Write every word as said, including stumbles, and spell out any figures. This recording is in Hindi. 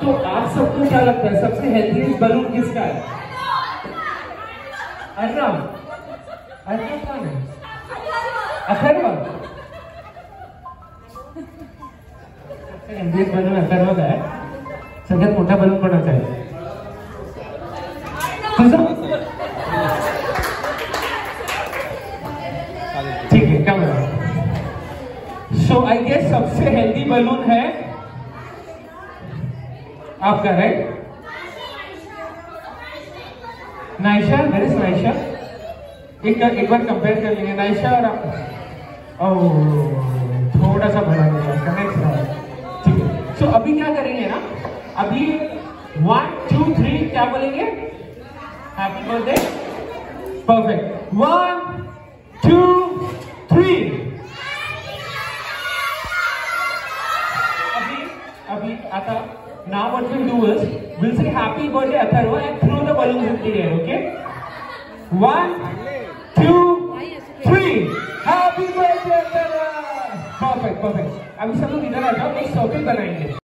तो आप सबको क्या लगता है सबसे हेल्थीएस्ट बलून किसका है? अर्नव। अर्नव कौन है? अथर्व। सबसे हेल्थीएस्ट बलून अथर्व का है। सगळ्यात मोठा बलून कोणाचा आहे? तुझा? ठीक है, क्या बोला? सो आई गेस सबसे हेल्दी बलून है आपका, right? Naisha, where is Naisha? एक एक बार कंपेयर कर लेंगे नाइशा और आप। ओह, थोड़ा सा बड़ा हो गया, नेक्स्ट। ठीक है, सो अभी क्या करेंगे ना, अभी वन टू थ्री क्या बोलेंगे? Happy birthday. Perfect. One two three. अभी अभी आता now what we'll do is we'll say happy birthday Atharva and throw the balloons in the air, okay? One, two, three. Happy birthday Atharva. Perfect, perfect. अभी सब लोग इधर आ जाओ, एक सर्कल बनाएंगे।